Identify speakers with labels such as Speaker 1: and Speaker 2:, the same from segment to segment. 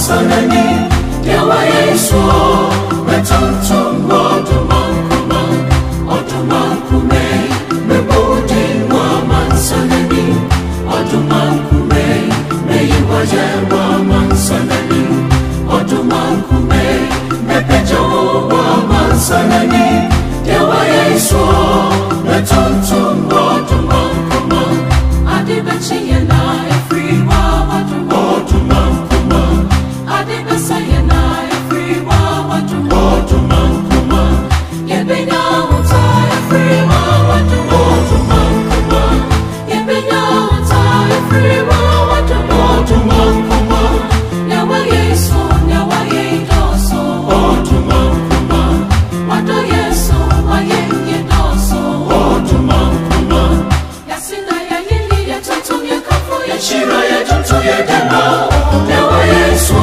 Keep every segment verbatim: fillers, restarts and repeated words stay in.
Speaker 1: Sanani, Yawa Yesu, Metontum, Oduman Kuma, Oduman Kume, Mebodi, Waman Sanani, Oduman Kume, Meyiwaje, Waman Sanani, Oduman Kume, Mepejo, Waman Sanani, Yawa Yesu, Metontum, Oduman Kuma, Adibachi Yana, Free Wawa, Oduman Kuma, Adibasa Yana, Free Wawa, Oduman Kuma, Yebina Uta, Free Wawa, Oduman Kuma, Yebina Uta, Free Wawa, Oduman Kuma, Yawa Yesu, Yawa Yedoso, Oduman Kuma, Wado Yesu, Waye Yedoso, Oduman Kuma, Yasina Yayini, Yatuntum Yakafu, Yashira Yatuntu Yedema, Yawa Yesu,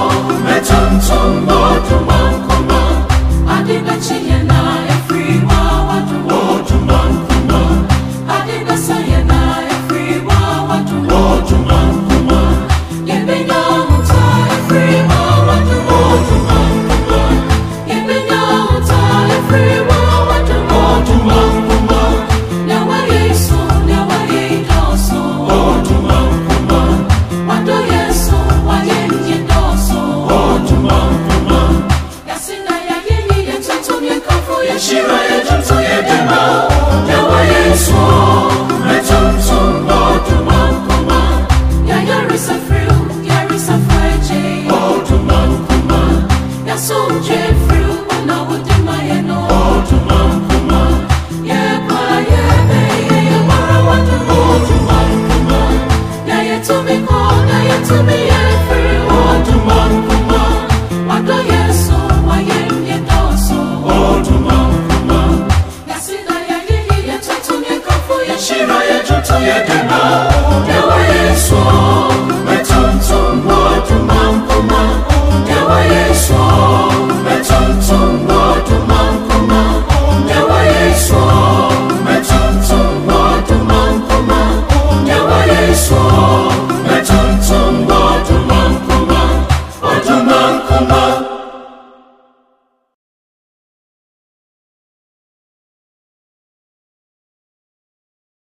Speaker 1: Metuntum, Oduman Kuma, Adibachi Yana, Free Wawa, Oduman Kuma, Adibasa Yana, Free Wawa, Oduman Kuma, Yebina Uta, Free Wawa, Oduman Kuma, Yebina Uta, Free Wawa, Oduman Kuma, Yawa Yesu, Yawa Yedoso, Oduman Kuma, Wado Yesu, Waye Yedoso, Oduman Kuma, Yasina Yayini, Yatuntum Yakafu, Yashira Yatuntu Yedema, Yawa Yesu, Metuntum, Oduman Kuma, Yayarisa Friu, Yarisa Freje, Oduman Kuma, Yasunje Friu, Wanawudima Yeno, Oduman Kuma, Yepa Yebe, Yamara Watu, Oduman Kuma, Yayetumi Ko, Yayetumi Yefri, Oduman Kuma, Wado Yesu, Waye Yedoso, Oduman Kuma, Yasina Yayini, Yatuntum Yakafu, Yashira Yatuntu Yedema, Yawa Yesu, Metuntum, Oduman Kuma, Yawa Yesu, Metuntum, Oduman Kuma, Yawa Yesu, Metuntum, Oduman Kuma, Yawa Yesu, Metuntum, Oduman Kuma, Oduman Kuma.